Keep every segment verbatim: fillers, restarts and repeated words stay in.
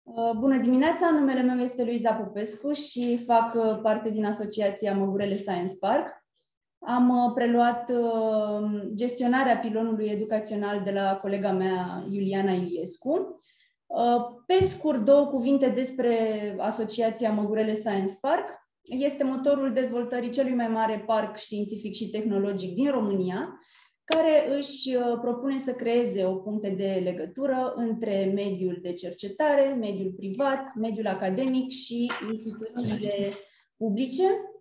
Uh, Bună dimineața, numele meu este Luiza Popescu și fac uh, parte din asociația Măgurele Science Park. Am uh, preluat uh, gestionarea pilonului educațional de la colega mea, Iuliana Iliescu. Uh, Pe scurt, două cuvinte despre asociația Măgurele Science Park. Este motorul dezvoltării celui mai mare parc științific și tehnologic din România, care își propune să creeze o punte de legătură între mediul de cercetare, mediul privat, mediul academic și instituțiile publice.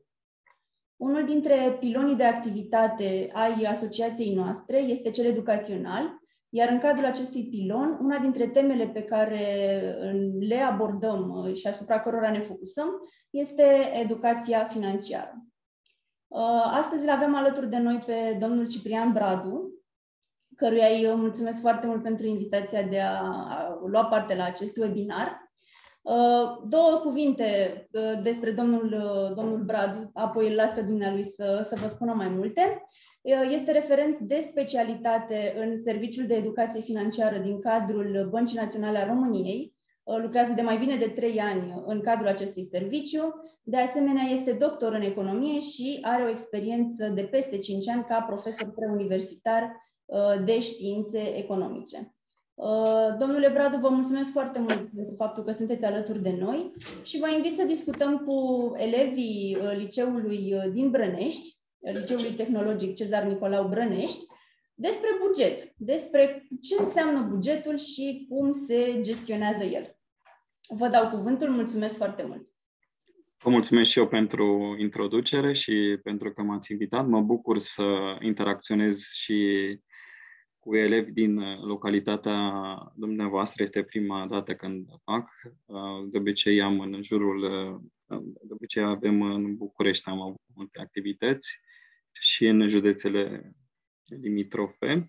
Unul dintre pilonii de activitate ai asociației noastre este cel educațional, iar în cadrul acestui pilon, una dintre temele pe care le abordăm și asupra cărora ne focusăm este educația financiară. Astăzi îl avem alături de noi pe domnul Ciprian Bradu, căruia îi mulțumesc foarte mult pentru invitația de a lua parte la acest webinar. Două cuvinte despre domnul, domnul Bradu, apoi îl las pe dumnealui să, să vă spună mai multe. Este referent de specialitate în Serviciul de Educație Financiară din cadrul Băncii Naționale a României. Lucrează de mai bine de trei ani în cadrul acestui serviciu. De asemenea, este doctor în economie și are o experiență de peste cinci ani ca profesor preuniversitar de științe economice. Domnule Bradu, vă mulțumesc foarte mult pentru faptul că sunteți alături de noi și vă invit să discutăm cu elevii liceului din Brănești, Liceului Tehnologic Cezar Nicolau Brănești, despre buget, despre ce înseamnă bugetul și cum se gestionează el. Vă dau cuvântul, mulțumesc foarte mult. Vă mulțumesc și eu pentru introducere și pentru că m-ați invitat. Mă bucur să interacționez și cu elevi din localitatea dumneavoastră. Este prima dată când fac. De obicei am în jurul, de obicei avem în București, am avut multe activități și în județele limitrofe.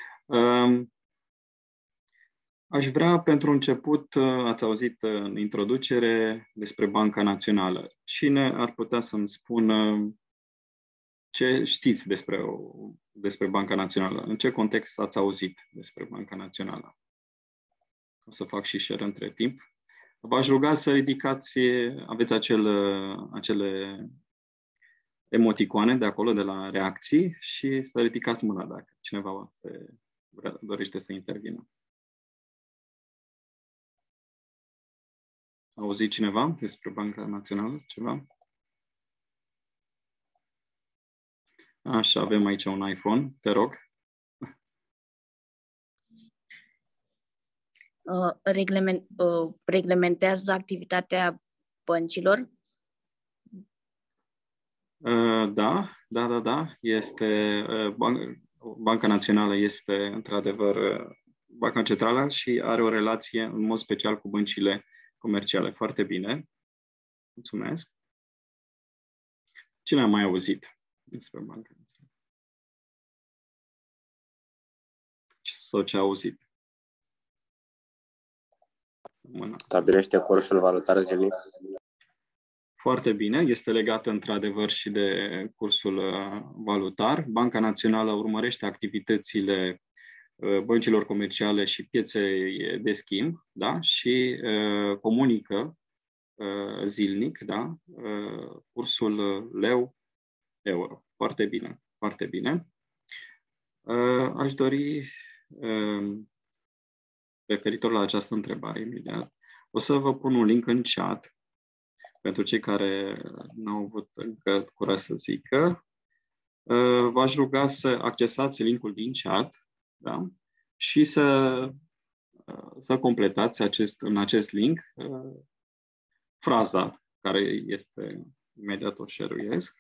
Aș vrea, pentru început, ați auzit în introducere despre Banca Națională. Cine ar putea să-mi spună ce știți despre, despre Banca Națională? În ce context ați auzit despre Banca Națională? O să fac și share între timp. V-aș ruga să ridicați, aveți acel, acele emoticoane de acolo, de la reacții, și să ridicați mâna dacă cineva se dorește să intervină. A auzit cineva despre Banca Națională? Ceva? Așa, avem aici un iPhone. Te rog. Uh, reglement, uh, reglementează activitatea băncilor? Uh, da, da, da, da. Este, uh, Ban- Banca Națională este, într-adevăr, uh, Banca Centrală și are o relație, în mod special, cu băncile comerciale. Foarte bine. Mulțumesc. Cine a mai auzit despre Banca Națională? Sau ce a auzit? Stabilește cursul valutar zilnic. Foarte bine. Este legat într-adevăr și de cursul valutar. Banca Națională urmărește activitățile băncilor comerciale și pieței de schimb, da? Și uh, comunică uh, zilnic, da? Uh, cursul leu-euro. Foarte bine. Foarte bine. Uh, aș dori, uh, referitor la această întrebare imediat, o să vă pun un link în chat pentru cei care n-au avut încă curaj să zică. Uh, v-aș ruga să accesați linkul din chat, da? Și să, uh, să completați acest, în acest link uh, fraza care este, imediat o share-uiesc.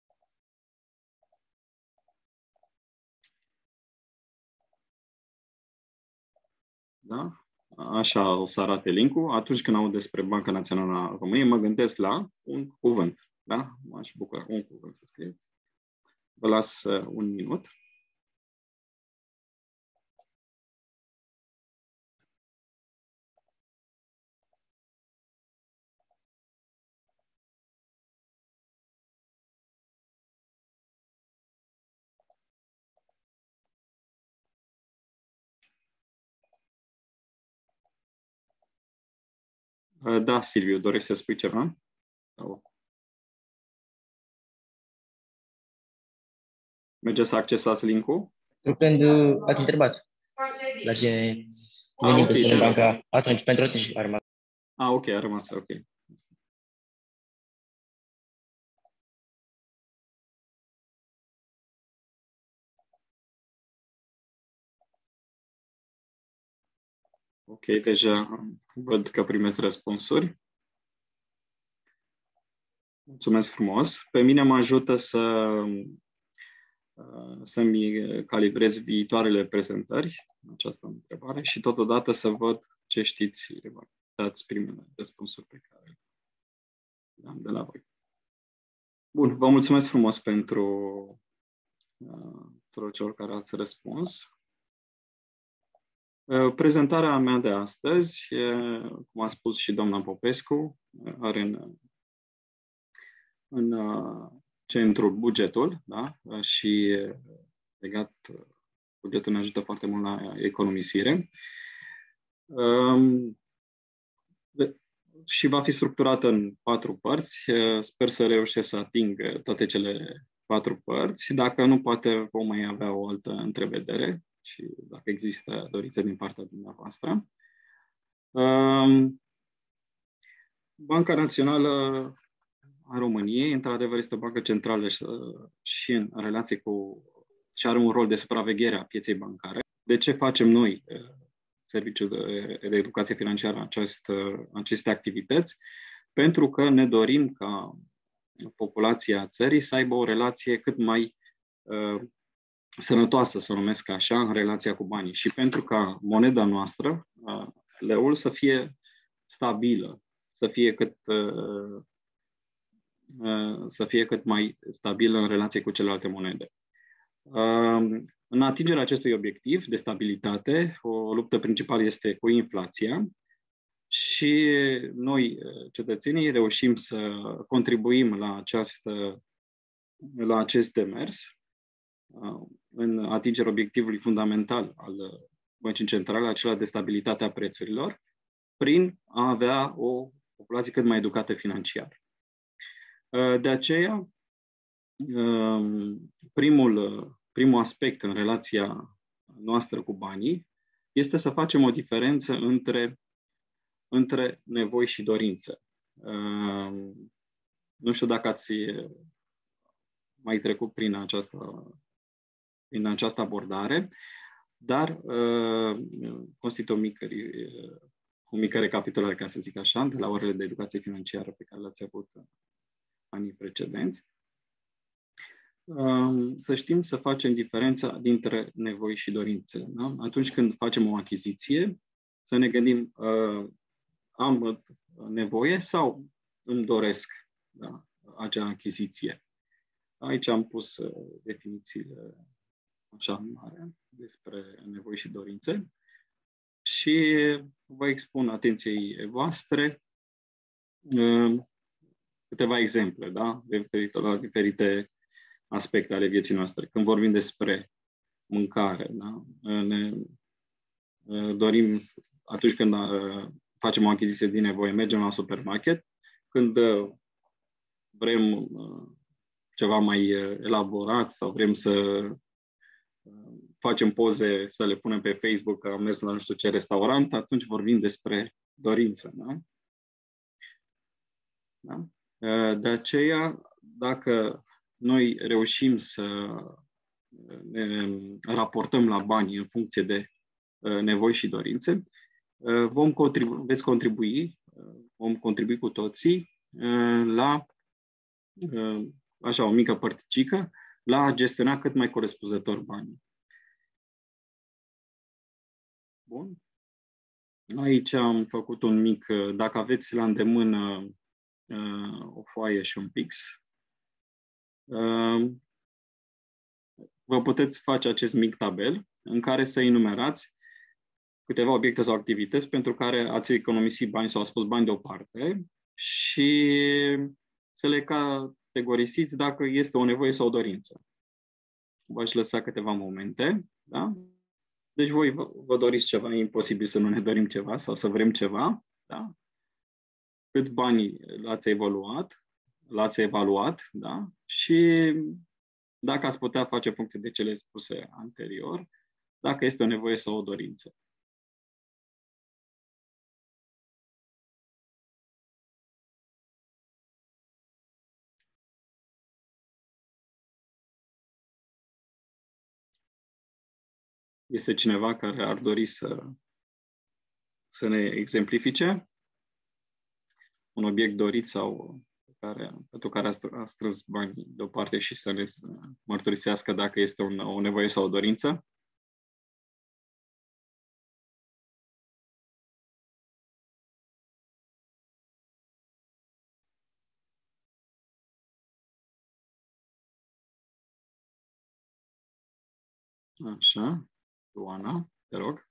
Da? Așa o să arate linkul. Atunci când aud despre Banca Națională a României, mă gândesc la un cuvânt. Da? M-aș bucura un cuvânt să scrieți. Vă las uh, un minut. Da, Silviu, dorești să spui ceva? Mergeți să accesați link-ul? Când ați întrebat la ce venim okay, în banca, atunci, pentru atunci a rămas. Ah, ok, a rămas, ok. Ok, deja văd că primeți răspunsuri. Mulțumesc frumos. Pe mine mă ajută să să-mi calibrez viitoarele prezentări, această întrebare, și totodată să văd ce știți, dați primele răspunsuri pe care le-am de la voi. Bun, vă mulțumesc frumos pentru uh, tuturor celor care ați răspuns. Uh, prezentarea mea de astăzi, uh, cum a spus și doamna Popescu, are în, în uh, centrul bugetul, da? Și legat, bugetul ne ajută foarte mult la economisire. Um, de, și va fi structurată în patru părți. Sper să reușesc să ating toate cele patru părți. Dacă nu, poate vom mai avea o altă întrevedere și dacă există dorințe din partea dumneavoastră. Um, Banca Națională a României, într-adevăr, este o bancă centrală și, și în relație cu și are un rol de supraveghere a pieței bancare. De ce facem noi, Serviciul de, de Educație Financiară, acest, aceste activități? Pentru că ne dorim ca populația țării să aibă o relație cât mai uh, sănătoasă, să o numesc așa, în relația cu banii. Și pentru ca moneda noastră, uh, leul, să fie stabilă, să fie cât uh, să fie cât mai stabilă în relație cu celelalte monede. În atingerea acestui obiectiv de stabilitate, o luptă principală este cu inflația și noi, cetățenii, reușim să contribuim la, această, la acest demers în atingerea obiectivului fundamental al Băncii Centrale, acela de stabilitate a prețurilor, prin a avea o populație cât mai educată financiar. De aceea, primul, primul aspect în relația noastră cu banii este să facem o diferență între, între nevoi și dorințe. Nu știu dacă ați mai trecut prin această, prin această abordare, dar constituie o mică, o mică recapitulare, ca să zic așa, de la orele de educație financiară pe care le-ați avut anii precedenți. Să știm să facem diferența dintre nevoi și dorințe. Da? Atunci când facem o achiziție, să ne gândim, am nevoie sau îmi doresc, da, acea achiziție. Aici am pus definițiile așa mare despre nevoi și dorințe și vă expun atenției voastre câteva exemple, da? Referitor la diferite aspecte ale vieții noastre. Când vorbim despre mâncare, da? Ne dorim, atunci când facem o achiziție din nevoie, mergem la supermarket. Când vrem ceva mai elaborat sau vrem să facem poze, să le punem pe Facebook că am mers la nu știu ce restaurant, atunci vorbim despre dorință, da? Da? De aceea, dacă noi reușim să ne raportăm la bani în funcție de nevoi și dorințe, vom contribu- veți contribui, vom contribui cu toții la, așa, o mică părticică, la a gestiona cât mai corespunzător banii. Bun. Aici am făcut un mic, dacă aveți la îndemână o foaie și un pix, vă puteți face acest mic tabel în care să enumerați câteva obiecte sau activități pentru care ați economisit bani sau ați pus bani deoparte și să le categorisiți dacă este o nevoie sau o dorință. V-aș lăsa câteva momente, da? Deci voi vă, vă doriți ceva, e imposibil să nu ne dorim ceva sau să vrem ceva, da? cât bani l-ați evaluat, l-ați evaluat, da? Și dacă ați putea face funcție de cele spuse anterior, dacă este o nevoie sau o dorință. Este cineva care ar dori să, să ne exemplifice un obiect dorit sau care, pentru care a strâns bani deoparte și să ne mărturisească dacă este un, o nevoie sau o dorință? Așa. Luana, te rog.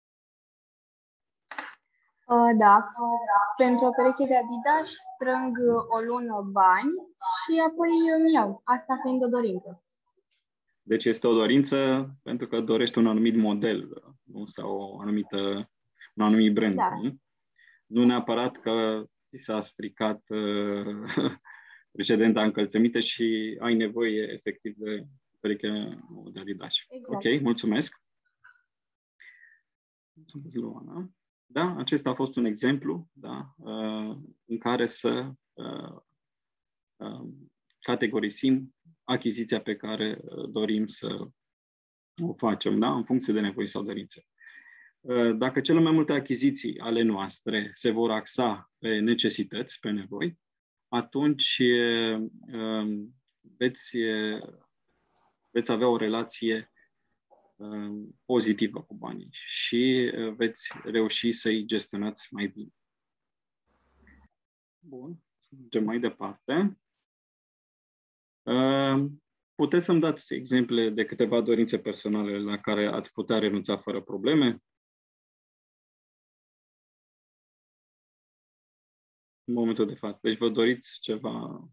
Uh, da. Pentru o pereche de Adidas strâng o lună bani și apoi îmi iau. Asta fiind o dorință. Deci este o dorință pentru că dorești un anumit model, nu? Sau o anumită, un anumit brand. Da. Nu? Nu neapărat că ți s-a stricat uh, precedenta încălțăminte și ai nevoie efectiv de pereche de Adidas. Exact. Ok, mulțumesc. Mulțumesc, Luana. Da, acesta a fost un exemplu, da, uh, în care să uh, uh, categorisim achiziția pe care uh, dorim să o facem, da, în funcție de nevoi sau dorințe. Uh, dacă cele mai multe achiziții ale noastre se vor axa pe necesități, pe nevoi, atunci uh, uh, veți, uh, veți avea o relație pozitivă cu banii și veți reuși să-i gestionați mai bine. Bun, să mergem mai departe. Puteți să-mi dați exemple de câteva dorințe personale la care ați putea renunța fără probleme? În momentul de față. Deci vă doriți ceva...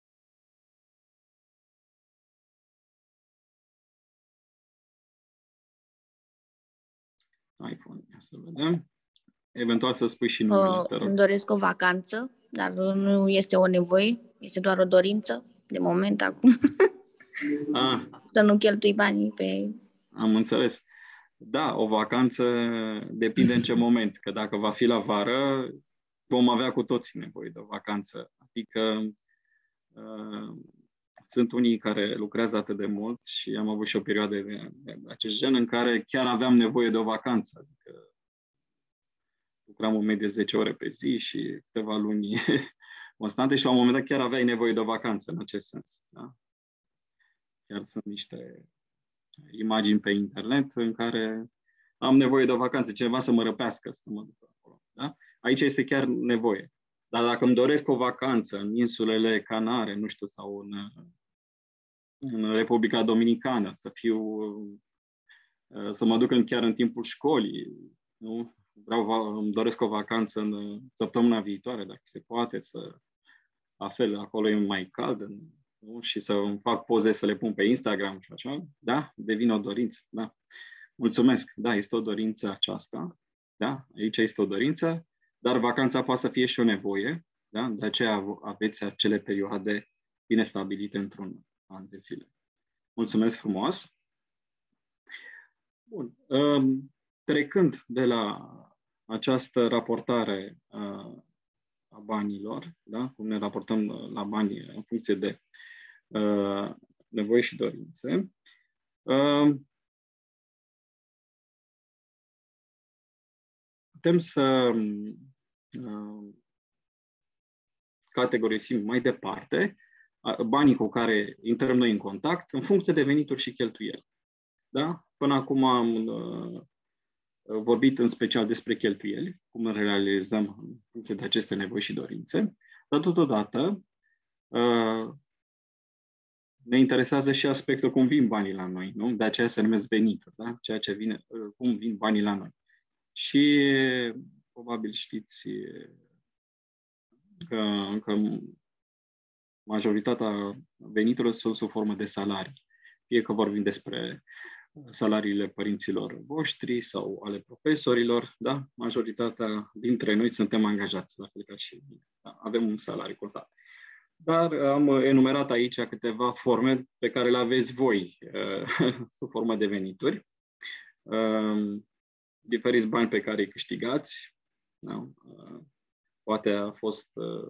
iPhone, să vedem. Eventual să spui și numele, uh, te rog. Îmi doresc o vacanță, dar nu este o nevoie, este doar o dorință, de moment, acum. Ah, Să nu cheltui banii pe... am înțeles. Da, o vacanță depinde în ce moment, că dacă va fi la vară, vom avea cu toții nevoie de o vacanță. Adică uh, sunt unii care lucrează atât de mult și am avut și o perioadă de, de acest gen în care chiar aveam nevoie de o vacanță. Adică lucram în medie zece ore pe zi și câteva luni constante și la un moment dat chiar aveai nevoie de o vacanță în acest sens. Da? Chiar sunt niște imagini pe internet în care am nevoie de o vacanță, cineva să mă răpească să mă duc acolo. Da? Aici este chiar nevoie. Dar dacă îmi doresc o vacanță în insulele Canare, nu știu, sau în, în Republica Dominicană, să fiu, să mă duc în, chiar în timpul școlii, nu? Vreau, îmi doresc o vacanță în săptămâna viitoare, dacă se poate, să la fel, acolo e mai cald, nu? Și să îmi fac poze să le pun pe Instagram și așa, da? Devine o dorință, da. Mulțumesc, da, este o dorință aceasta, da? Aici este o dorință, dar vacanța poate să fie și o nevoie, da? De aceea aveți acele perioade bine stabilite într-un an de zile. Mulțumesc frumos! Bun. Trecând de la această raportare a banilor, da? Cum ne raportăm la bani în funcție de uh, nevoi și dorințe, uh, putem să uh, categorisim mai departe banii cu care intrăm noi în contact în funcție de venituri și cheltuieli. Da? Până acum am uh, vorbit în special despre cheltuieli, cum le realizăm în funcție de aceste nevoi și dorințe, dar totodată uh, ne interesează și aspectul cum vin banii la noi, nu? De aceea se numesc venituri, da? Ceea ce vine, uh, cum vin banii la noi. Și probabil știți că, că majoritatea veniturilor sunt sub formă de salarii. Fie că vorbim despre salariile părinților voștri sau ale profesorilor, da? Majoritatea dintre noi suntem angajați, la fel ca și mine. Da? Avem un salariu constant. Dar am enumerat aici câteva forme pe care le aveți voi sub formă de venituri. Diferiți bani pe care îi câștigați. Da? Poate a fost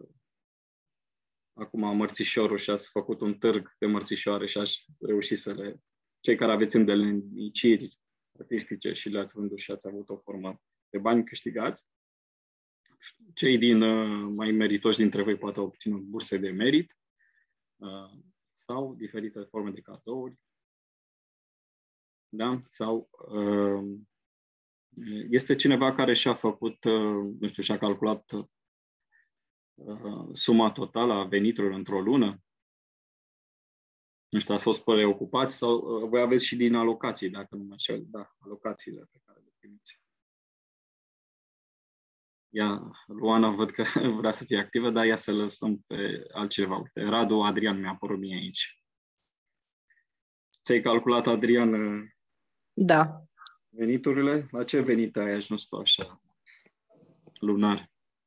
acum mărțișorul și ați făcut un târg de mărțișoare și ați reușit să le... Cei care aveți îndeletniciri artistice și le-ați vândut și ați avut o formă de bani câștigați. Cei din uh, mai meritoși dintre voi poate au obținut burse de merit uh, sau diferite forme de cadouri. Da? Sau uh, este cineva care și-a făcut, uh, nu știu, și-a calculat uh, suma totală a veniturilor într-o lună? Nu știu, ați fost preocupați sau uh, voi aveți și din alocații, dacă nu mă înșel, da, alocațiile pe care le primiți. Ia, Luana, văd că vrea să fie activă, dar ia să lăsăm pe altceva. Uite, Radu Adrian mi-a apărut mie aici. Ți-ai calculat, Adrian, da, veniturile? La ce venit ai ajuns tu așa, lunar?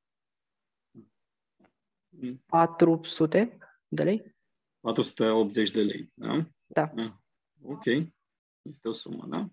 patru sute de lei. patru sute optzeci de lei, da? Da. da. Ok. Este o sumă, da?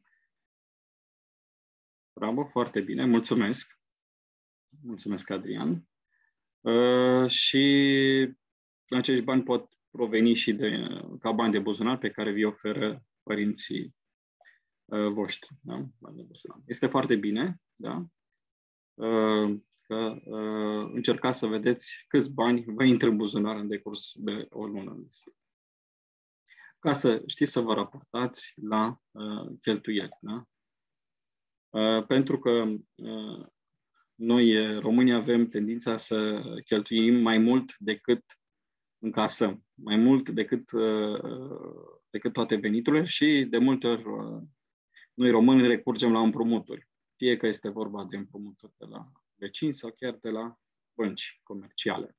Bravo, foarte bine, mulțumesc. Mulțumesc, Adrian. Uh, și acești bani pot proveni și de, ca bani de buzunar pe care vi oferă părinții uh, voștri. Da? Bani de buzunar. Este foarte bine, da? Uh, că uh, încercați să vedeți câți bani vă intră în buzunar în decurs de o lună de zi. Ca să știți să vă raportați la uh, cheltuieli. Da? Uh, pentru că uh, noi, românii, avem tendința să cheltuim mai mult decât încasăm, mai mult decât, decât toate veniturile și de multe ori noi români recurgem la împrumuturi. Fie că este vorba de împrumuturi de la vecini sau chiar de la bănci comerciale.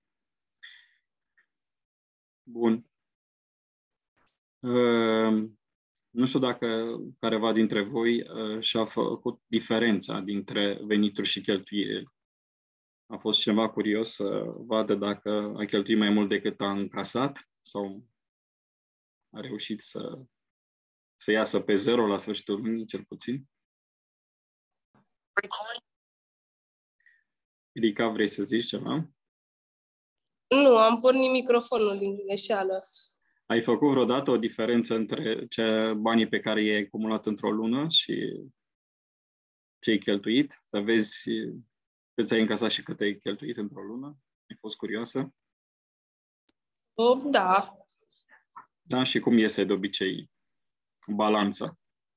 Bun. Nu știu dacă careva dintre voi uh, și-a făcut diferența dintre venituri și cheltuieli. A fost cineva curios să vadă dacă a cheltuit mai mult decât a încasat sau a reușit să, să iasă pe zero la sfârșitul lunii, cel puțin? Irica, vrei să zici ceva? Nu, am pornit microfonul din greșeală. Ai făcut vreodată o diferență între ce, banii pe care i-ai acumulat într-o lună și ce ai cheltuit? Să vezi cât ai încasat și cât ai cheltuit într-o lună? Ai fost curioasă? Oh, da. Da, și cum iese de obicei balanța?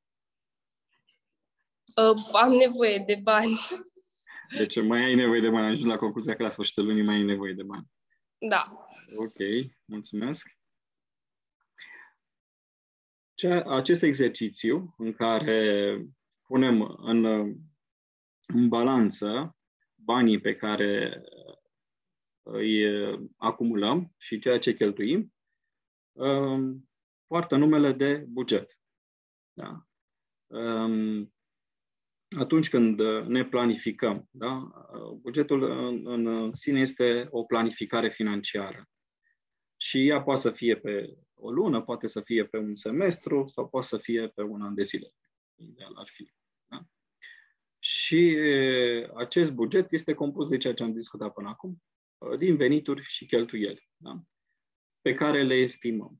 Uh, am nevoie de bani. Deci mai ai nevoie de bani. Ajungi la concluzia că la sfârșitul lunii mai ai nevoie de bani. Da. Ok, mulțumesc. Acest exercițiu în care punem în, în balanță banii pe care îi acumulăm și ceea ce cheltuim, poartă numele de buget. Da? Atunci când ne planificăm, da? Bugetul în, în sine este o planificare financiară. Și ea poate să fie pe o lună, poate să fie pe un semestru sau poate să fie pe un an de zile. Ideal ar fi. Da? Și acest buget este compus de ceea ce am discutat până acum, din venituri și cheltuieli, da? Pe care le estimăm.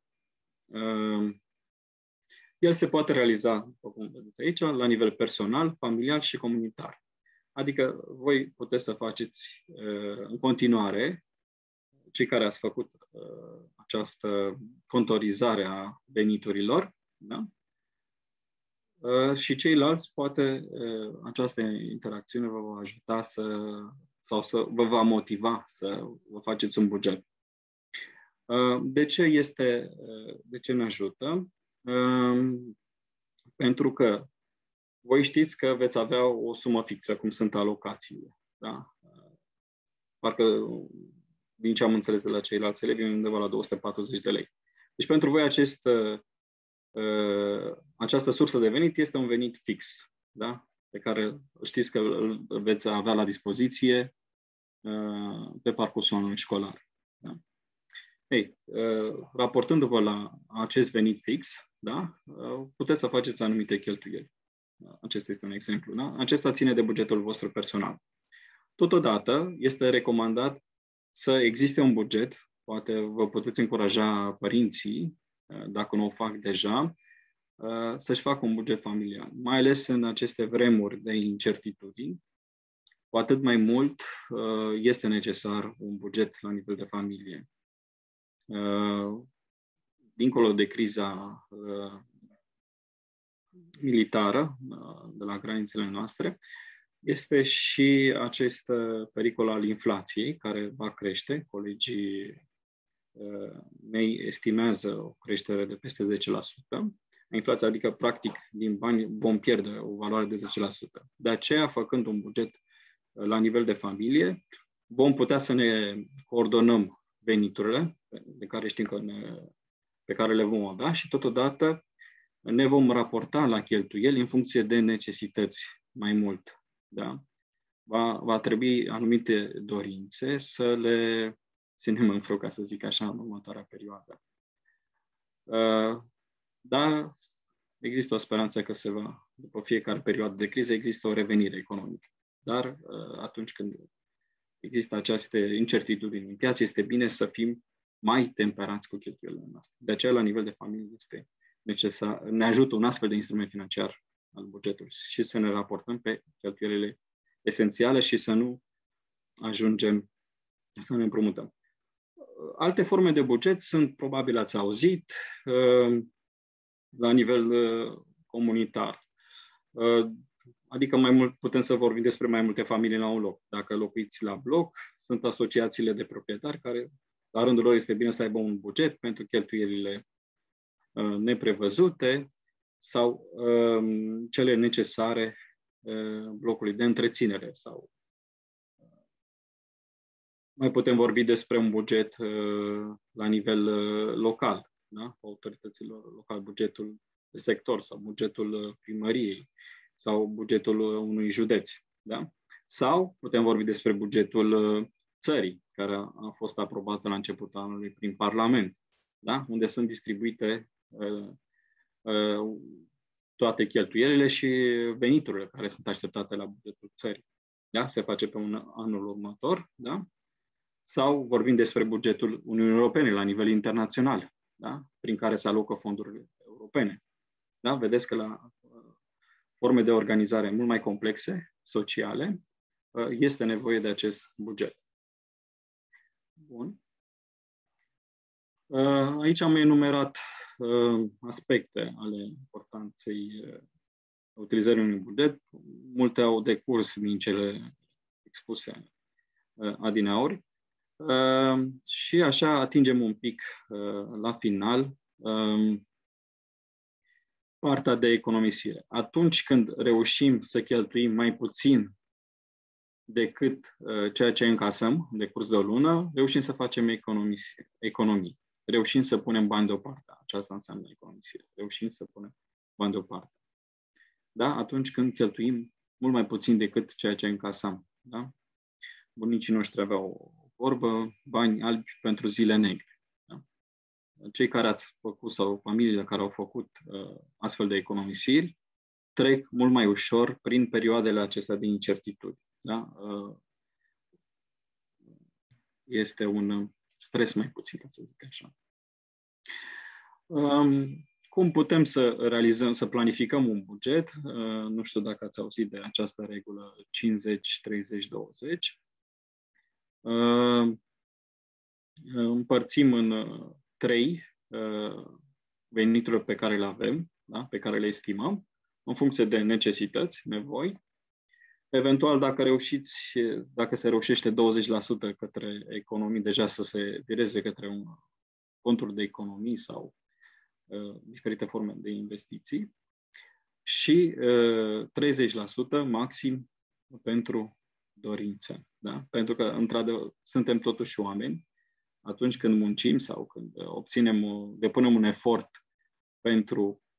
El se poate realiza, după cum vedeți aici, la nivel personal, familial și comunitar. Adică voi puteți să faceți în continuare, cei care ați făcut uh, această contorizare a veniturilor, da? uh, și ceilalți, poate uh, această interacțiune vă va ajuta să, sau să vă va motiva să vă faceți un buget. Uh, de ce este, uh, de ce ne ajută? Uh, pentru că voi știți că veți avea o sumă fixă, cum sunt alocațiile. Da? Uh, parcă din ce am înțeles de la ceilalți elevi, undeva la două sute patruzeci de lei. Deci pentru voi acest uh, această sursă de venit este un venit fix, da? Pe care știți că îl veți avea la dispoziție pe parcursul anului școlar. Da? Ei, raportându-vă la acest venit fix, da? Puteți să faceți anumite cheltuieli. Acesta este un exemplu. Da? Acesta ține de bugetul vostru personal. Totodată, este recomandat să existe un buget, poate vă puteți încuraja părinții, dacă nu o fac deja, să-și facă un buget familial. Mai ales în aceste vremuri de incertitudini, cu atât mai mult este necesar un buget la nivel de familie. Dincolo de criza militară de la granițele noastre, este și acest pericol al inflației, care va crește. Colegii mei estimează o creștere de peste zece la sută. Inflația, adică, practic, din bani vom pierde o valoare de zece la sută. De aceea, făcând un buget la nivel de familie, vom putea să ne coordonăm veniturile, de care știm că ne, pe care le vom avea, și totodată ne vom raporta la cheltuieli în funcție de necesități mai mult. Da? Va, va trebui anumite dorințe să le ținem în frâu, ca să zic așa, în următoarea perioadă. Dar există o speranță că se va, după fiecare perioadă de criză, există o revenire economică. Dar atunci când există aceste incertitudini în piață, este bine să fim mai temperați cu cheltuielile noastre. De aceea, la nivel de familie, este necesar, ne ajută un astfel de instrument financiar al bugetului și să ne raportăm pe cheltuielile esențiale și să nu ajungem să ne împrumutăm. Alte forme de buget sunt, probabil ați auzit, la nivel comunitar. Adică mai mult putem să vorbim despre mai multe familii la un loc. Dacă locuiți la bloc, sunt asociațiile de proprietari care, la rândul lor, este bine să aibă un buget pentru cheltuielile neprevăzute sau um, cele necesare uh, blocului de întreținere. Sau mai putem vorbi despre un buget uh, la nivel uh, local, da? Autorităților locale, bugetul de sector sau bugetul primăriei sau bugetul unui județ. Da? Sau putem vorbi despre bugetul țării, care a fost aprobat la începutul anului prin Parlament, da? Unde sunt distribuite uh, uh, toate cheltuielile și veniturile care sunt așteptate la bugetul țării. Da? Se face pe un anul următor. Da? Sau vorbim despre bugetul Uniunii Europene la nivel internațional, da? Prin care se alocă fondurile europene. Da? Vedeți că la forme de organizare mult mai complexe, sociale, este nevoie de acest buget. Bun. Aici am enumerat aspecte ale importanței utilizării unui buget. Multe au decurs din cele expuse adineauri. Și așa atingem un pic la final partea de economisire. Atunci când reușim să cheltuim mai puțin decât uh, ceea ce încasăm de curs de o lună, reușim să facem economii. economii. Reușim să punem bani deoparte. Aceasta înseamnă economisire. Reușim să punem bani deoparte. Da? Atunci când cheltuim mult mai puțin decât ceea ce încasăm. Da? Bunicii noștri aveau o vorbă, bani albi pentru zile negre. Cei care ați făcut sau familiile care au făcut uh, astfel de economisiri trec mult mai ușor prin perioadele acestea de incertitudine. Da? Uh, este un stres mai puțin, să zic așa. Um, cum putem să realizăm, să planificăm un buget? Uh, nu știu dacă ați auzit de această regulă cincizeci treizeci douăzeci. Uh, împărțim în trei uh, veniturile pe care le avem, da? Pe care le estimăm, în funcție de necesități, nevoi. Eventual, dacă reușiți, dacă se reușește douăzeci la sută către economii, deja să se vireze către un conturi de economii sau uh, diferite forme de investiții. Și uh, treizeci la sută maxim pentru dorințe. Da? Pentru că, într-adevăr, suntem totuși oameni. Atunci când muncim sau când obținem, depunem un efort pentru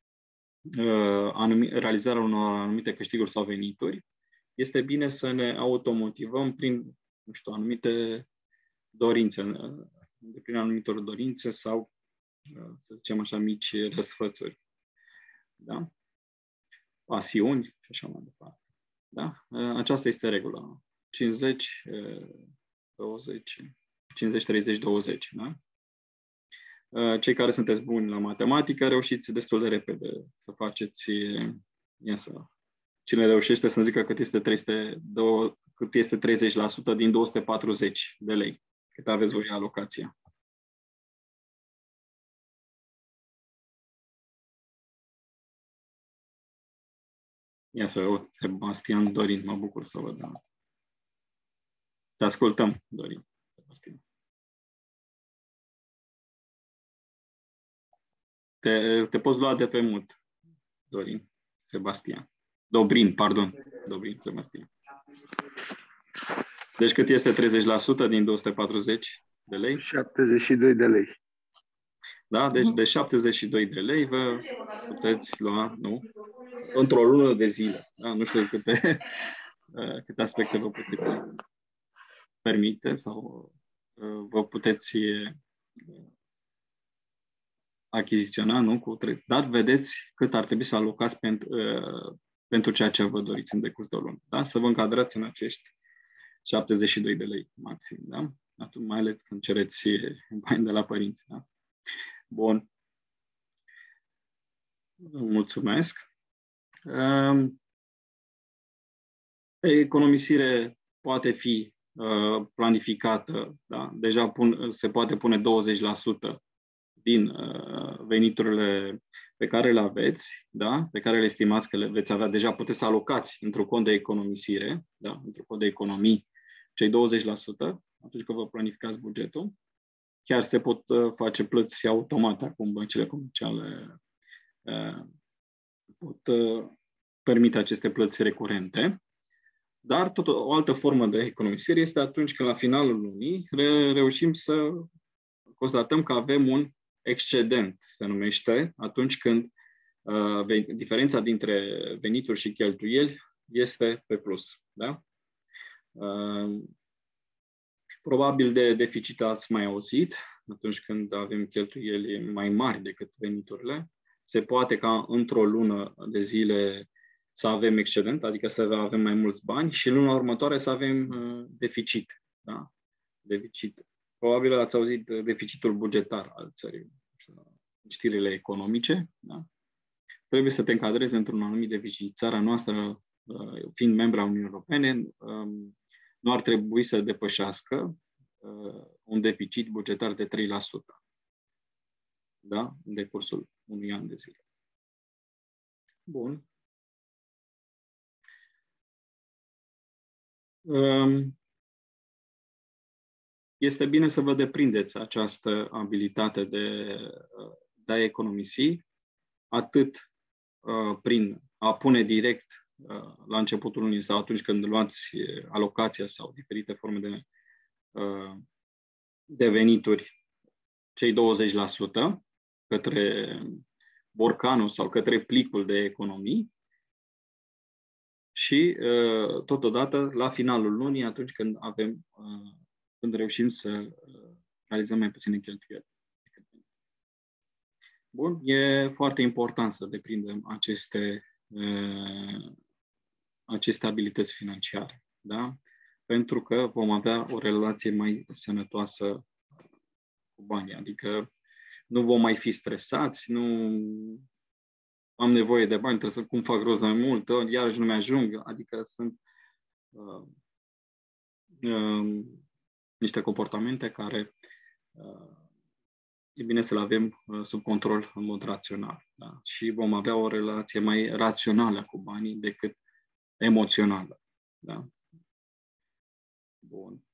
uh, anumi, realizarea unor anumite câștiguri sau venituri, este bine să ne automotivăm prin, nu știu, anumite dorințe, prin anumitor dorințe sau, să zicem așa, mici răsfățuri. Da? Pasiuni și așa mai departe. Da? Aceasta este regula. cincizeci, douăzeci, cincizeci, treizeci, douăzeci. Da? Cei care sunteți buni la matematică, reușiți destul de repede să faceți, ia să, cine reușește să-mi zică cât este, trei sute doi, cât este treizeci la sută din două sute patruzeci de lei, cât aveți voi alocația. Ia să văd, Sebastian, Dorin, mă bucur să văd. Da. Te ascultăm, Dorin. Sebastian. Te, te poți lua de pe mut, Dorin, Sebastian. Dobrin, pardon. Dobrin, Sebastian. Deci cât este treizeci la sută din două sute patruzeci de lei? șaptezeci și doi de lei. Da, deci de șaptezeci și doi de lei vă puteți lua, nu? Într-o lună de zile. Da? Nu știu câte, câte aspecte vă puteți permite sau vă puteți achiziționa, nu? Cu trei. Dar vedeți cât ar trebui să alocați pentru, pentru ceea ce vă doriți în decurs de o lună. Da? Să vă încadrați în acești șaptezeci și doi de lei maxim. Da? Atunci, mai ales când cereți bani de la părinți. Da? Bun. Mulțumesc. Economisire poate fi planificată. Da? Deja pun, se poate pune douăzeci la sută din veniturile pe care le aveți, da? Pe care le estimați că le veți avea. Deja puteți să alocați într-un cont de economisire, da? Într-un cont de economii, cei douăzeci la sută, atunci când vă planificați bugetul. Chiar se pot face plăți automate acum, băncile comerciale pot permite aceste plăți recurente. Dar tot o altă formă de economisire este atunci când la finalul lunii re- reușim să constatăm că avem un excedent, se numește, atunci când uh, diferența dintre venituri și cheltuieli este pe plus. Da? Uh, probabil de deficit ați mai auzit, atunci când avem cheltuieli mai mari decât veniturile. Se poate ca într-o lună de zile să avem excedent, adică să avem mai mulți bani, și luna următoare să avem uh, deficit. Da? Deficit. Probabil ați auzit deficitul bugetar al țării, știrile economice. Da? Trebuie să te încadrezi într-un anumit deficit. Țara noastră, uh, fiind membra Uniunii Europene, um, nu ar trebui să depășească uh, un deficit bugetar de trei la sută. Da? În decursul unui an de zile. Bun. Este bine să vă deprindeți această abilitate de, de a economisi, atât prin a pune direct la începutul lunii sau atunci când luați alocația sau diferite forme de, de venituri, cei douăzeci la sută către borcanul sau către plicul de economii, și totodată la finalul lunii, atunci când avem, când reușim să realizăm mai puține cheltuieli. Bun, e foarte important să deprindem aceste, aceste abilități financiare, da? Pentru că vom avea o relație mai sănătoasă cu banii, adică nu vom mai fi stresați, nu am nevoie de bani, trebuie să cum fac rost mai mult, iarăși nu mi-ajung, adică sunt uh, uh, niște comportamente care uh, e bine să le avem uh, sub control în mod rațional. Da? Și vom avea o relație mai rațională cu banii decât emoțională. Da? Bun.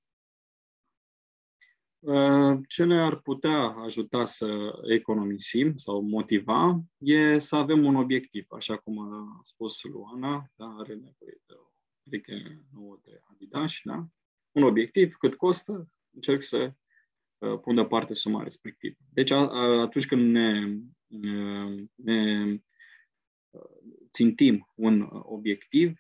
Ce ne ar putea ajuta să economisim sau motiva e să avem un obiectiv, așa cum a spus Luana, da, are nevoie de o ureche nouă de Adidas, da? Un obiectiv, cât costă, încerc să uh, pun deoparte suma respectivă. Deci a, a, atunci când ne, ne țintim un obiectiv,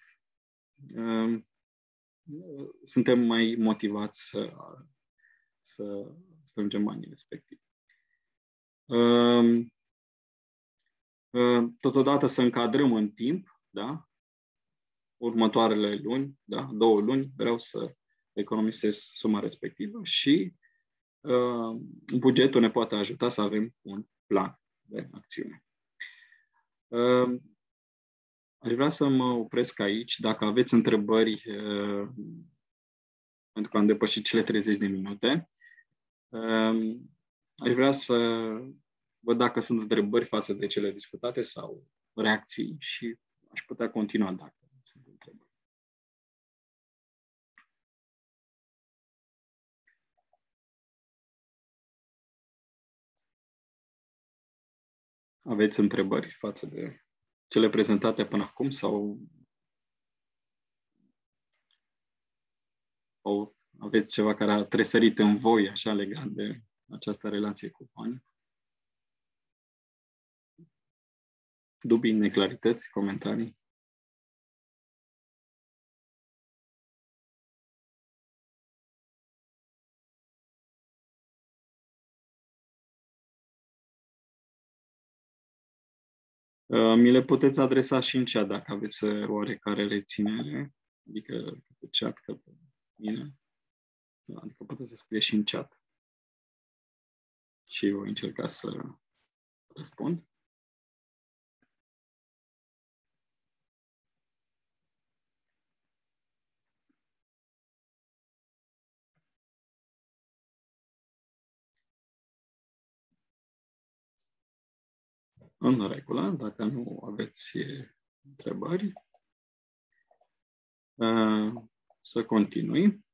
suntem mai motivați să, să strângem banii respectiv. Totodată să încadrăm în timp, da? Următoarele luni, da? două luni, vreau să economisesc suma respectivă și uh, bugetul ne poate ajuta să avem un plan de acțiune. Uh, aș vrea să mă opresc aici. Dacă aveți întrebări, uh, pentru că am depășit cele treizeci de minute, uh, aș vrea să văd dacă sunt întrebări față de cele discutate sau reacții și aș putea continua dacă sunt întrebări. Aveți întrebări față de cele prezentate până acum sau, sau aveți ceva care a tresărit în voi așa legat de această relație cu banii? Dubii, neclarități, comentarii? Mi le puteți adresa și în chat dacă aveți oarecare reținere, adică pe chat către mine, adică puteți să scrie și în chat și voi încerca să răspund. În regulă, dacă nu aveți întrebări, să continui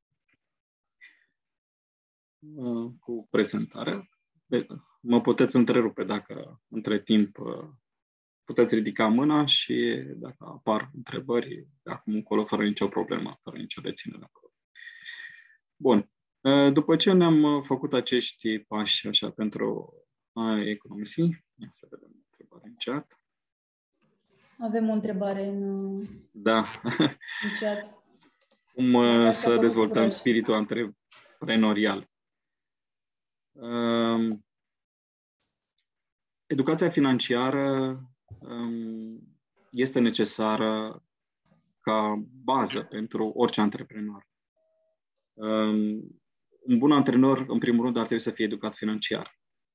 cu prezentarea. Mă puteți întrerupe dacă între timp puteți ridica mâna și dacă apar întrebări, de acum încolo, fără nicio problemă, fără nicio reținere. Bun. După ce ne-am făcut acești pași așa pentru a economisi, să vedem întrebare în chat. Avem o întrebare în, da. în chat. Cum uh, să dezvoltăm curaj. Spiritul antreprenorial? Uh, educația financiară um, este necesară ca bază pentru orice antreprenor. Um, un bun antrenor, în primul rând, ar trebui să fie educat financiar.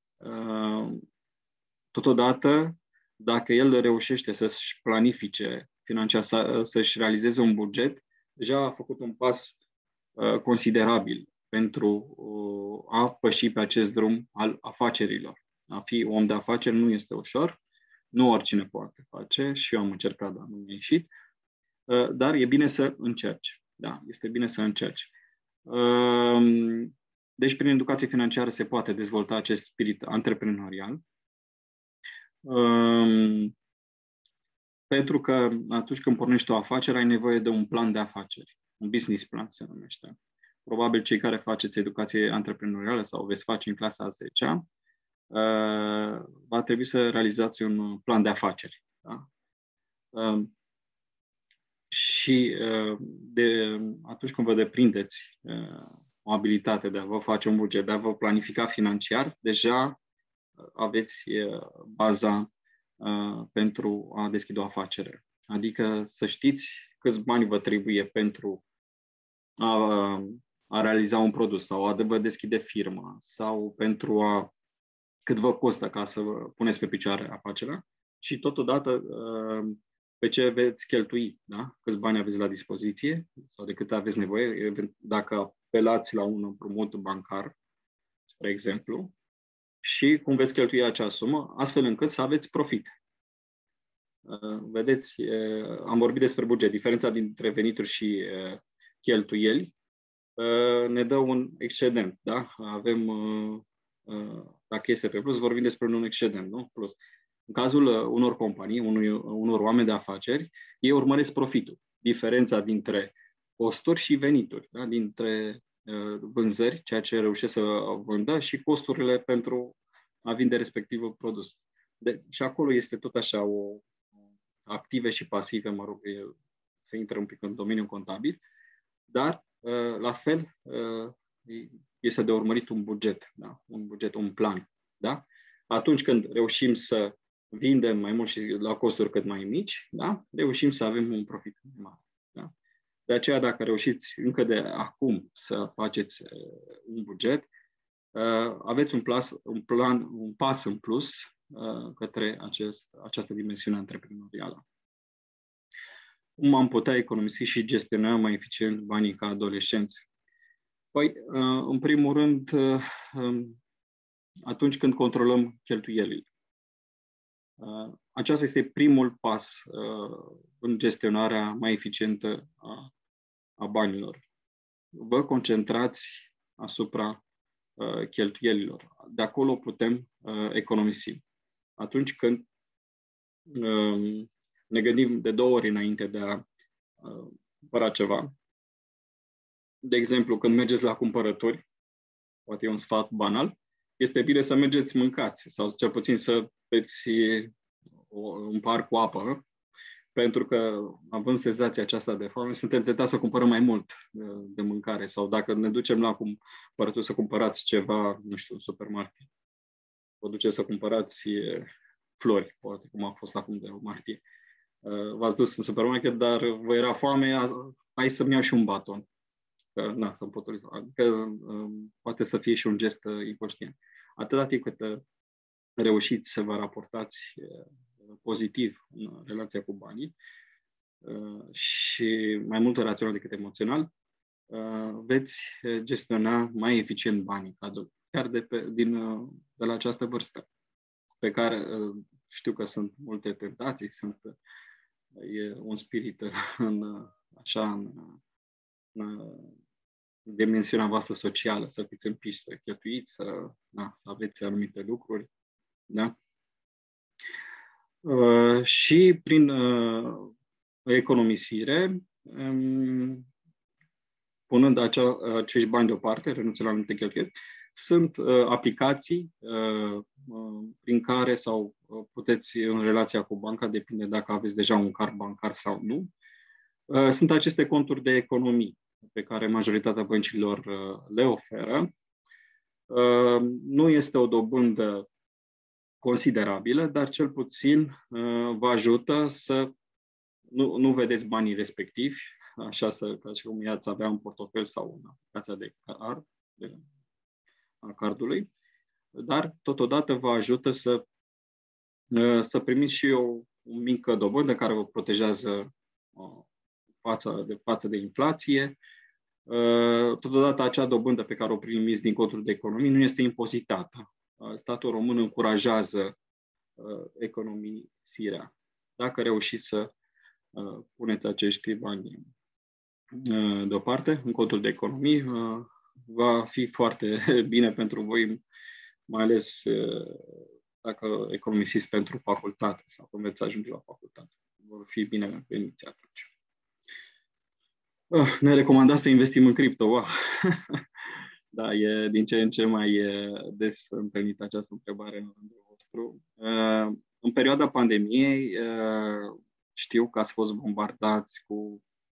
Totodată, dacă el reușește să-și planifice financiar, să-și realizeze un buget, deja a făcut un pas considerabil pentru a păși pe acest drum al afacerilor. A fi om de afaceri nu este ușor, nu oricine poate face și eu am încercat, dar nu mi-a ieșit, dar e bine să încerci. Da, este bine să încerci. Deci, prin educație financiară se poate dezvolta acest spirit antreprenorial. Um, pentru că atunci când pornești o afacere, ai nevoie de un plan de afaceri. Un business plan se numește. Probabil cei care faceți educație antreprenorială sau veți face în clasa a zecea, uh, va trebui să realizați un plan de afaceri. Da? Uh, și uh, de, atunci când vă deprindeți uh, o abilitate de a vă face un buget, de a vă planifica financiar, deja aveți baza uh, pentru a deschide o afacere. Adică să știți câți bani vă trebuie pentru a, a realiza un produs sau a vă deschide firma sau pentru a cât vă costă ca să vă puneți pe picioare afacerea și totodată uh, pe ce veți cheltui, da? Câți bani aveți la dispoziție sau de cât aveți nevoie, dacă apelați la un împrumut bancar, spre exemplu, și cum veți cheltui acea sumă, astfel încât să aveți profit. Vedeți, am vorbit despre buget. Diferența dintre venituri și cheltuieli ne dă un excedent. Da? Avem, dacă este pe plus, vorbim despre un excedent, nu? Plus. În cazul unor companii, unor, unor oameni de afaceri, ei urmăresc profitul. Diferența dintre costuri și venituri, da? Dintre vânzări, ceea ce reușesc să vândă, și costurile pentru a vinde respectivul produs. De, și acolo este tot așa o, active și pasive, mă rog, se intră un pic în domeniul contabil, dar la fel este de urmărit un buget, da? Un buget, un plan. Da? Atunci când reușim să vindem mai mult și la costuri cât mai mici, da? Reușim să avem un profit mai mare. Da? De aceea, dacă reușiți încă de acum să faceți un buget, aveți un, plas, un plan, un pas în plus către acest, această dimensiune antreprenorială. Cum am putea economisi și gestiona mai eficient banii ca adolescenți? Păi, în primul rând, atunci când controlăm cheltuielile. Aceasta este primul pas în gestionarea mai eficientă a, a banilor. Vă concentrați asupra cheltuielilor. De acolo putem economisi. Atunci când ne gândim de două ori înainte de a cumpăra ceva. De exemplu, când mergeți la cumpărături, poate e un sfat banal, este bine să mergeți mâncați sau cel puțin să beți un pahar cu apă, pentru că, având senzația aceasta de foame, suntem tentați să cumpărăm mai mult de, de mâncare. Sau dacă ne ducem la cumpărături să cumpărați ceva, nu știu, în supermarket, vă duceți să cumpărați flori, poate cum a fost acum de martie. V-ați dus în supermarket, dar vă era foame, hai să-mi iau și un baton. Că, na, să-mi potoliți. Adică poate să fie și un gest inconștient. Atâta timp cât reușiți să vă raportați pozitiv în relația cu banii și mai mult rațional decât emoțional, veți gestiona mai eficient banii, chiar de, pe, din, de la această vârstă, pe care știu că sunt multe tentații, sunt, e un spirit în, așa, în, în dimensiunea voastră socială, să fiți împiși, să cheltuiți, să, da, să aveți anumite lucruri. Da? Uh, și prin uh, economisire, um, punând acea, acești bani deoparte, renunțând la anumite cheltuieli, sunt uh, aplicații uh, uh, prin care sau uh, puteți, în relația cu banca, depinde dacă aveți deja un card bancar sau nu, uh, sunt aceste conturi de economii pe care majoritatea băncilor uh, le oferă. Uh, nu este o dobândă considerabilă, dar cel puțin uh, vă ajută să nu, nu vedeți banii respectivi, așa să, ca și cum i-ați avea un portofel sau în aplicația de card, de, a cardului, dar totodată vă ajută să, uh, să primiți și o, o mică dobândă care vă protejează uh, față de, față de inflație. Uh, totodată acea dobândă pe care o primiți din contul de economie nu este impozitată. Statul român încurajează uh, economisirea. Dacă reușiți să uh, puneți acești bani uh, deoparte în contul de economie, uh, va fi foarte bine pentru voi, mai ales uh, dacă economisiți pentru facultate sau când veți ajunge la facultate. Vor fi bine veniți atunci. Uh, ne recomandați să investim în cripto. Wow. Da, e din ce în ce mai des întâlnită această întrebare în rândul vostru. În perioada pandemiei știu că ați fost bombardați cu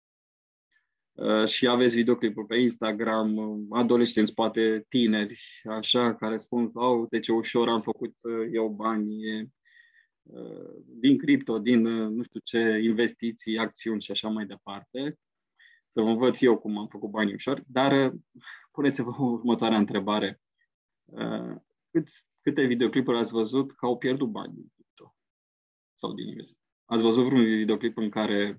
și aveți videoclipuri pe Instagram, adolescenți, poate tineri, așa, care spun, au, de ce ușor am făcut eu bani din cripto, din nu știu ce, investiții, acțiuni și așa mai departe. Să vă învăț eu cum am făcut bani ușor, dar puneți-vă următoarea întrebare. Câți, câte videoclipuri ați văzut că au pierdut bani din cripto sau din investiții? Ați văzut vreun videoclip în care,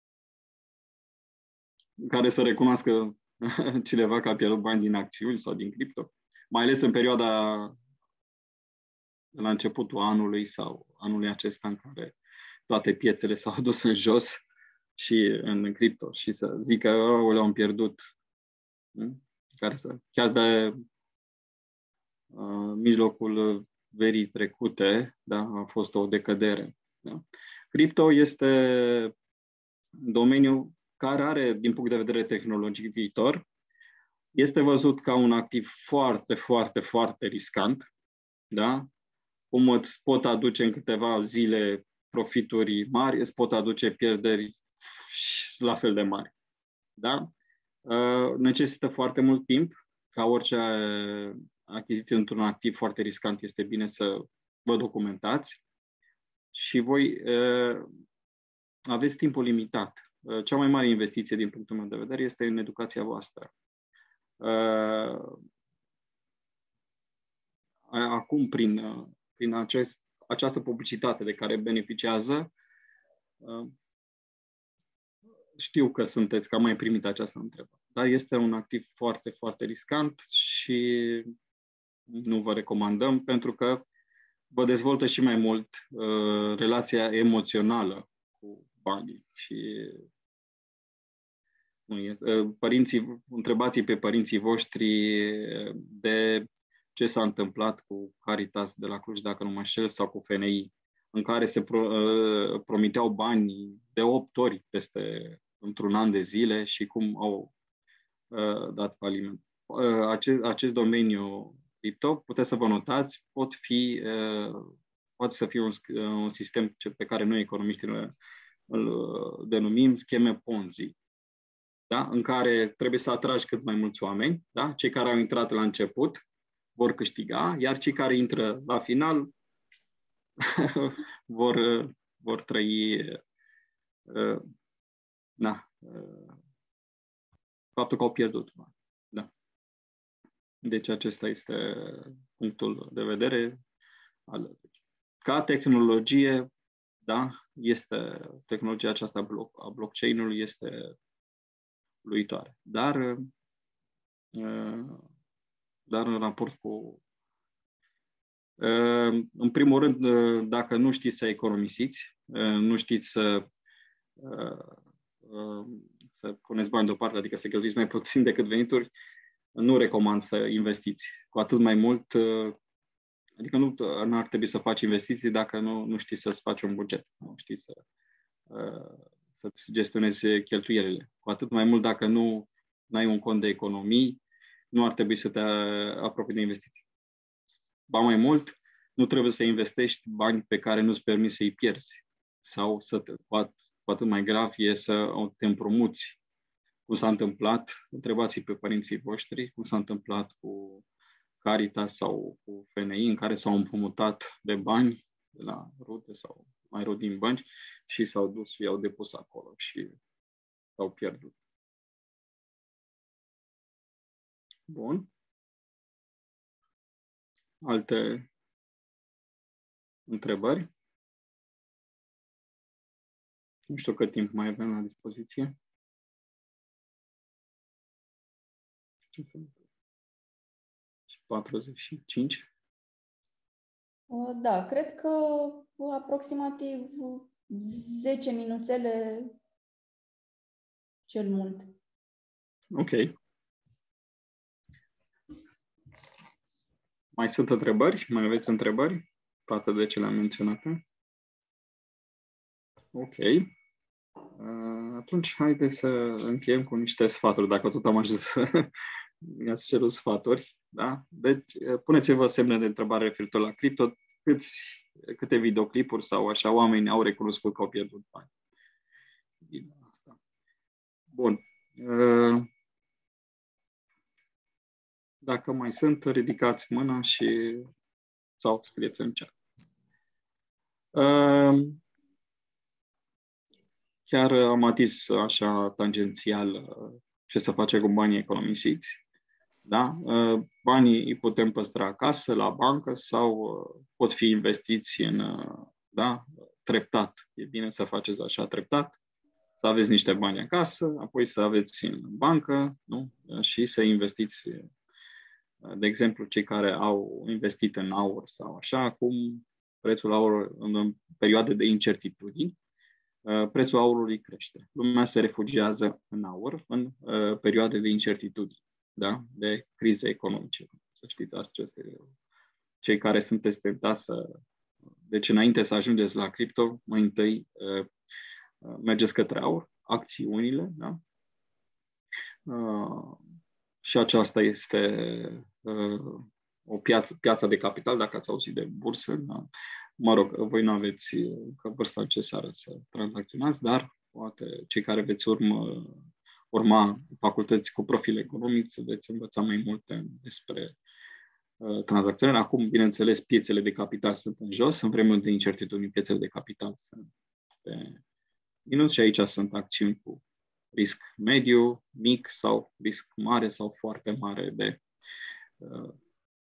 în care să recunoască cineva că a pierdut bani din acțiuni sau din cripto? Mai ales în perioada de la începutul anului sau anului acesta în care toate piețele s-au dus în jos și în cripto și să zică că oh, le-am pierdut. Care să, chiar de uh, mijlocul verii trecute, da, a fost o decădere. Da. Cripto este domeniul care are, din punct de vedere tehnologic, viitor. Este văzut ca un activ foarte, foarte, foarte riscant. Da? Cum îți pot aduce în câteva zile profituri mari, îți pot aduce pierderi la fel de mari. Da? Necesită foarte mult timp. Ca orice achiziție într-un activ foarte riscant, este bine să vă documentați și voi aveți timpul limitat. Cea mai mare investiție din punctul meu de vedere este în educația voastră. Acum, prin, prin acest, această publicitate de care beneficiază, știu că sunteți, că am mai primit această întrebare. Dar este un activ foarte, foarte riscant și nu vă recomandăm pentru că vă dezvoltă și mai mult uh, relația emoțională cu banii. Și nu este, uh, părinții, întrebați pe părinții voștri de ce s-a întâmplat cu Caritas de la Cluj, dacă nu mă înșel, sau cu F N I, în care se pro, uh, promiteau bani de opt ori peste într-un an de zile și cum au uh, dat faliment. Uh, acest, acest domeniu cripto, puteți să vă notați, pot fi, uh, poate să fie un, un sistem pe care noi economiștii îl, îl denumim scheme Ponzi, da? În care trebuie să atragi cât mai mulți oameni, da? Cei care au intrat la început vor câștiga, iar cei care intră la final vor, vor trăi uh, da, uh, faptul că au pierdut bani. Da. Deci acesta este punctul de vedere. Ca tehnologie, da, este tehnologia aceasta a blockchain-ului este uluitoare. Dar, uh, dar în raport cu uh, în primul rând, uh, dacă nu știți să economisiți, uh, nu știți să uh, să puneți bani deoparte, adică să cheltuiți mai puțin decât venituri, nu recomand să investiți. Cu atât mai mult, adică nu, nu ar trebui să faci investiții dacă nu, nu știi să-ți faci un buget, nu știi să, să-ți gestionezi cheltuielile. Cu atât mai mult dacă nu ai un cont de economii, nu ar trebui să te apropii de investiții. Ba mai mult, nu trebuie să investești bani pe care nu-ți permiți să-i pierzi. Sau să te, cu atât mai grav e să te împrumuți. Cum s-a întâmplat, întrebați-i pe părinții voștri, cum s-a întâmplat cu Caritas sau cu F N I, în care s-au împrumutat de bani de la rute sau mai rog din bănci și s-au dus și i-au depus acolo și s-au pierdut. Bun. Alte întrebări? Nu știu cât timp mai avem la dispoziție. patruzeci și cinci. Da, cred că aproximativ zece minuțele cel mult. Ok. Mai sunt întrebări? Mai aveți întrebări față de cele menționate? Ok. Atunci, haideți să încheiem cu niște sfaturi, dacă tot am ajuns să mi-ați cerut sfaturi. Da? Deci, puneți-vă semne de întrebare referitor la cripto, câți, câte videoclipuri sau așa oameni au recunoscut că au pierdut bani. Bine, asta. Bun. Dacă mai sunt, ridicați mâna și sau scrieți în chat. Chiar am atins așa tangențial ce să face cu banii economisiți. Da? Banii îi putem păstra acasă, la bancă sau pot fi investiți în, da, treptat. E bine să faceți așa treptat, să aveți niște bani acasă, apoi să aveți în bancă, nu? Și să investiți. De exemplu, cei care au investit în aur sau așa, acum prețul aur în perioade de incertitudini, prețul aurului crește. Lumea se refugiază în aur în uh, perioade de incertitudini, da? De crize economice. Să știți, aceste, cei care sunteți tentați să... Deci, înainte să ajungeți la cripto, mai întâi uh, mergeți către aur, acțiunile, da? Uh, și aceasta este uh, o piață, piața de capital, dacă ați auzit de bursă. Da? Mă rog, voi nu aveți că vârsta necesară să tranzacționați, dar poate cei care veți urmă, urma facultăți cu profil economic să veți învăța mai multe despre uh, tranzacționare. Acum, bineînțeles, piețele de capital sunt în jos, în vremuri de incertitudine, piețele de capital sunt pe minus și aici sunt acțiuni cu risc mediu, mic sau risc mare sau foarte mare de uh,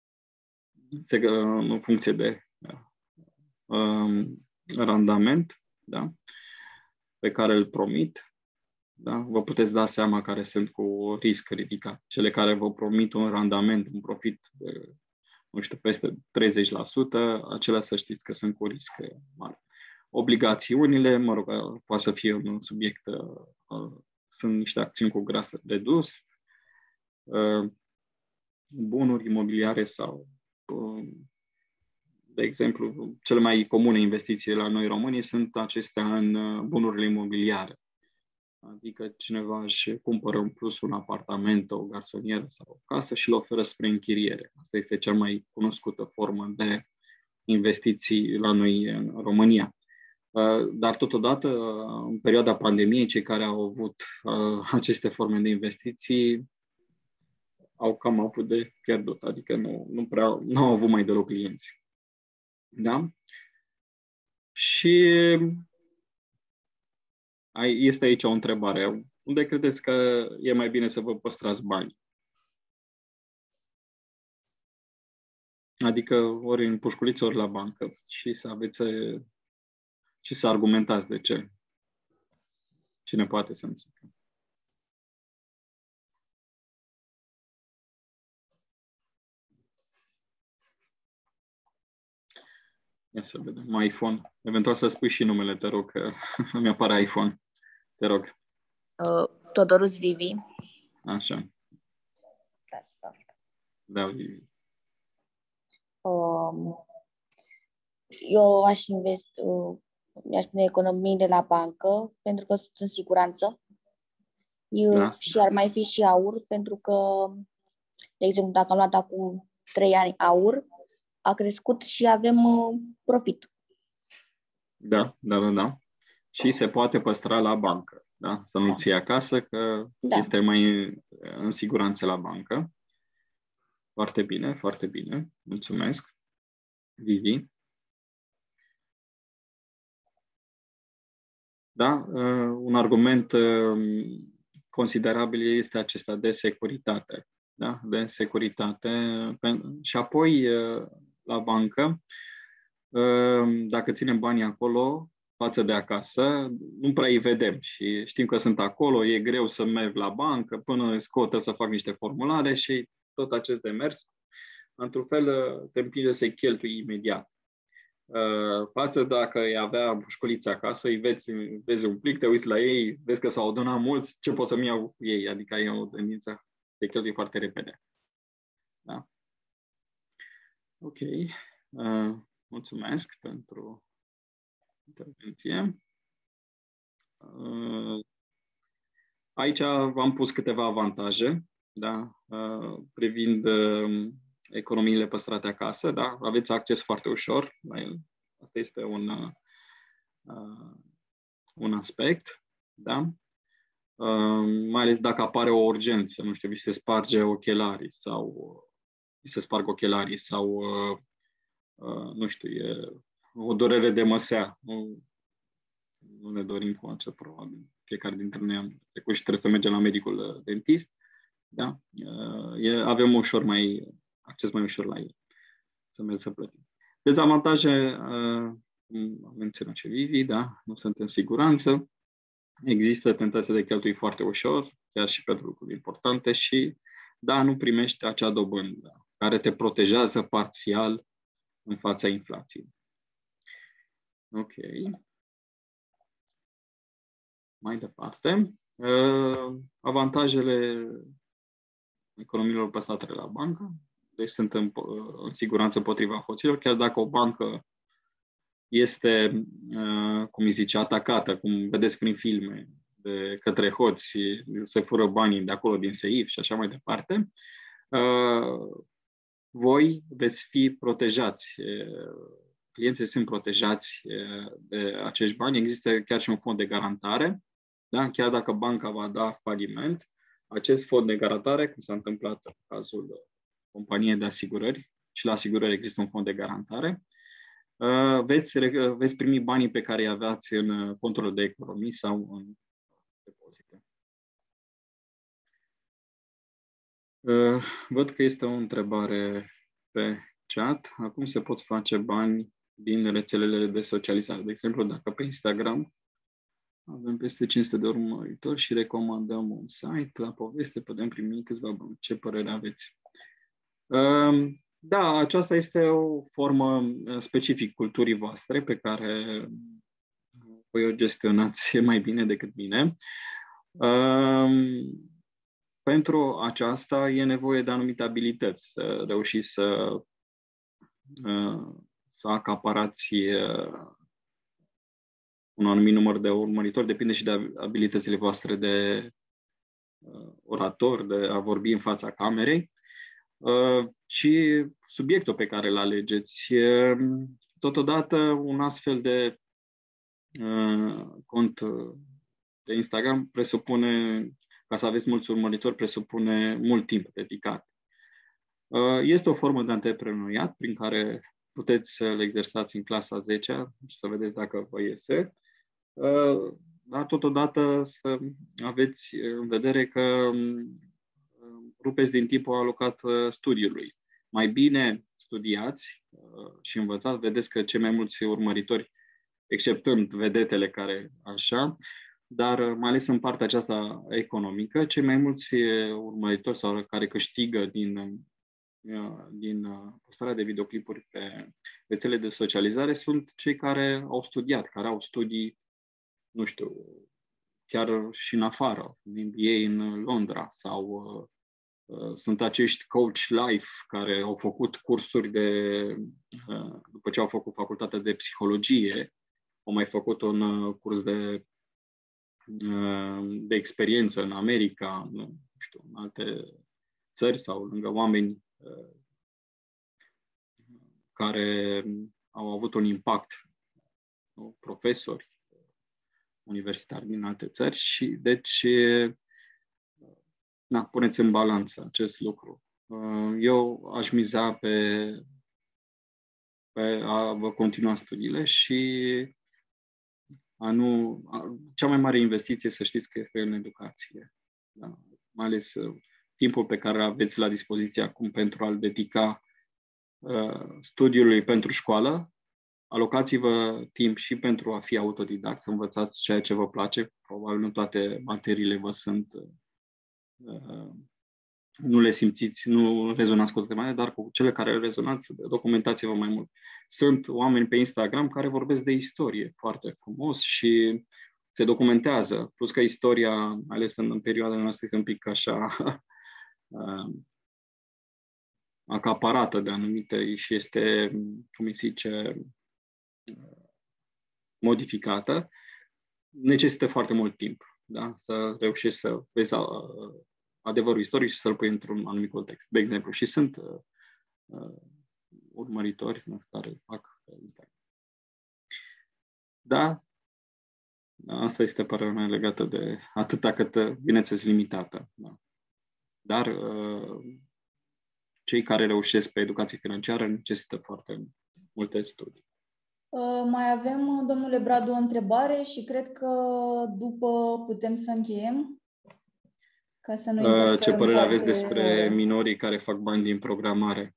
în funcție de um, randament, da? Pe care îl promit. Da? Vă puteți da seama care sunt cu risc ridicat. Cele care vă promit un randament, un profit de, nu știu, peste treizeci la sută, acelea să știți că sunt cu risc mare. Obligațiunile, mă rog, poate să fie un subiect, uh, sunt niște acțiuni cu gras redus, uh, bunuri imobiliare sau, uh, de exemplu, cele mai comune investiții la noi românii sunt acestea în uh, bunurile imobiliare. Adică cineva își cumpără în plus un apartament, o garsonieră sau o casă și îl oferă spre închiriere. Asta este cea mai cunoscută formă de investiții la noi în România. Dar totodată, în perioada pandemiei, cei care au avut aceste forme de investiții au cam avut de pierdut, adică nu, nu prea nu au avut mai deloc clienți. Da? Și este aici o întrebare. Unde credeți că e mai bine să vă păstrați bani? Adică ori în pușculiță, ori la bancă. Și să aveți și să argumentați de ce. Cine poate să-mi spună? Ia să vedem. iPhone. Eventual să spui și numele, te rog, că mi apare iPhone. Te rog. Uh, Todorus Vivi. Așa. Da, Vivi. Uh, eu aș investi, uh, mi-aș pune economiile la bancă pentru că sunt în siguranță. Eu, da. Și ar mai fi și aur pentru că, de exemplu, dacă am luat acum trei ani aur, a crescut și avem uh, profit. Da, da, da, da. Și se poate păstra la bancă, da? Să nu ții acasă, că da. Este mai în siguranță la bancă. Foarte bine, foarte bine. Mulțumesc. Vivi. Da, uh, un argument uh, considerabil este acesta de securitate. Da? De securitate. Și apoi, uh, la bancă, uh, dacă ținem banii acolo, față de acasă, nu prea îi vedem și știm că sunt acolo, e greu să merg la bancă, până scotă să fac niște formulare și tot acest demers, într-un fel, te împinge să-i cheltui imediat. Față dacă îi avea pușculița acasă, îi vezi, vezi un plic, te uiți la ei, vezi că s-au adunat mulți, ce pot să-mi iau cu ei? Adică ai o tendință, te cheltui foarte repede. Da? Ok. Uh, mulțumesc pentru intervenție. Uh, aici v-am pus câteva avantaje, da? uh, privind uh, economiile păstrate acasă, da? Aveți acces foarte ușor la el. Asta este un, uh, un aspect, da? Uh, mai ales dacă apare o urgență, nu știu, vi se sparge ochelarii sau vi se sparg ochelarii sau uh, uh, nu știu, e o durere de măsea. Nu, nu ne dorim cu acea, probabil. Fiecare dintre noi am trecut și trebuie să mergem la medicul dentist. Da? E, avem ușor mai, acces mai ușor la el. Să mergem să plătim. Dezavantaje, cum am menționat și Vivi, da? Nu sunt în siguranță. Există tentație de cheltui foarte ușor, chiar și pentru lucruri importante și, da, nu primești acea dobândă care te protejează parțial în fața inflației. Ok. Mai departe. Uh, avantajele economiilor păstrate la bancă. Deci sunt în, în siguranță împotriva hoților, chiar dacă o bancă este, uh, cum îi zice, atacată, cum vedeți prin filme, de către hoți, se fură banii de acolo din seif și așa mai departe. Uh, voi veți fi protejați. Clienții sunt protejați de acești bani. Există chiar și un fond de garantare. Da? Chiar dacă banca va da faliment, acest fond de garantare, cum s-a întâmplat în cazul companiei de asigurări, și la asigurări există un fond de garantare, veți, veți primi banii pe care îi aveați în contul de economii sau în depozite. Văd că este o întrebare pe chat. Acum se pot face bani din rețelele de socializare. De exemplu, dacă pe Instagram avem peste cinci sute de urmăritori și recomandăm un site, la poveste putem primi câțiva bani. Ce părere aveți? Da, aceasta este o formă specific culturii voastre pe care voi o gestionați mai bine decât mine. Pentru aceasta e nevoie de anumite abilități, să reușiți să, să acaparați un anumit număr de urmăritori, depinde și de abilitățile voastre de orator, de a vorbi în fața camerei, și subiectul pe care îl alegeți. Totodată, un astfel de cont de Instagram presupune, ca să aveți mulți urmăritori, presupune mult timp dedicat. Este o formă de antreprenoriat prin care puteți să-l exersați în clasa zecea și să vedeți dacă vă iese, dar totodată să aveți în vedere că rupeți din timpul alocat studiului. Mai bine studiați și învățați, vedeți că cei mai mulți urmăritori, exceptând vedetele care așa, dar mai ales în partea aceasta economică, cei mai mulți urmăritori sau care câștigă din, din postarea de videoclipuri pe rețele de socializare sunt cei care au studiat, care au studii, nu știu, chiar și în afară, din B A în Londra, sau uh, sunt acești coach life care au făcut cursuri de, uh, după ce au făcut facultatea de psihologie, au mai făcut un uh, curs de de experiență în America, nu știu, în alte țări sau lângă oameni care au avut un impact, profesori universitari din alte țări și deci na, puneți în balanță acest lucru. Eu aș miza pe, pe a vă continua studiile și A nu, a, cea mai mare investiție, să știți că este în educație. Da? Mai ales uh, timpul pe care aveți la dispoziție acum pentru a-l dedica uh, studiului pentru școală. Alocați-vă timp și pentru a fi autodidact, să învățați ceea ce vă place. Probabil nu toate materiile vă sunt... Uh, nu le simțiți, nu rezonați cu toate mai, dar cu cele care rezonați, documentați-vă mai mult. Sunt oameni pe Instagram care vorbesc de istorie foarte frumos și se documentează. Plus că istoria, ales în, în perioada noastră, este un pic așa uh, acaparată de anumite și este, cum îi zice, modificată. Necesită foarte mult timp, da? Să reușești să vezi uh, adevărul istoric și să-l pui într-un anumit context. De exemplu, și sunt uh, uh, urmăritori care fac Instagram. Da, asta este părerea mea legată de atâta cât, bineînțeles, limitată. Da. Dar uh, cei care reușesc pe educație financiară necesită foarte multe studii. Uh, mai avem, domnule Bradu, o întrebare și cred că după putem să încheiem. Ca să nu uh, ce părere aveți despre minorii care fac bani din programare?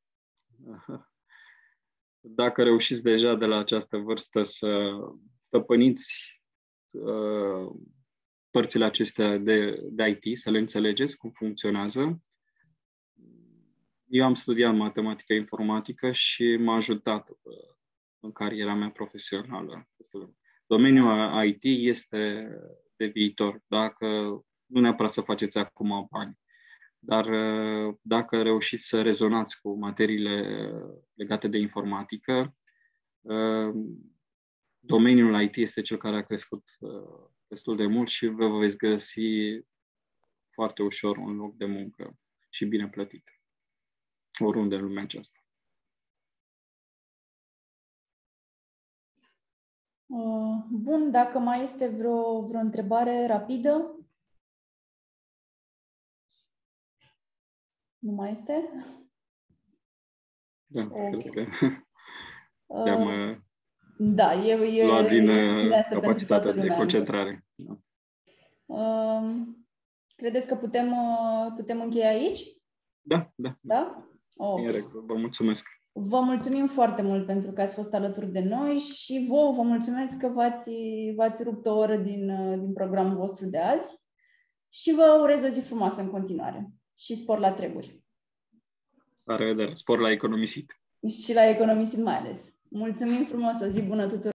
Dacă reușiți deja de la această vârstă să stăpâniți uh, părțile acestea de, de I T, să le înțelegeți cum funcționează. Eu am studiat matematică informatică și m-a ajutat uh, în cariera mea profesională. Domeniul I T este de viitor. Dacă nu neapărat să faceți acum bani, dar dacă reușiți să rezonați cu materiile legate de informatică, domeniul I T este cel care a crescut destul de mult și vă veți găsi foarte ușor un loc de muncă și bine plătit. oriunde în lumea aceasta. Bun, dacă mai este vreo, vreo întrebare rapidă? Nu mai este? Da, okay. cred că i-am uh, da, e, e luat din capacitatea de concentrare. Da. Uh, credeți că putem, uh, putem încheia aici? Da, da. Da? Oh, okay. Vă mulțumesc. Vă mulțumim foarte mult pentru că ați fost alături de noi și vouă vă mulțumesc că v-ați, v-ați rupt o oră din, din programul vostru de azi și vă urez o zi frumoasă în continuare și spor la treburi. La revedere, spor la economisit. Și la economisit mai ales. Mulțumim frumos, o zi bună tuturor!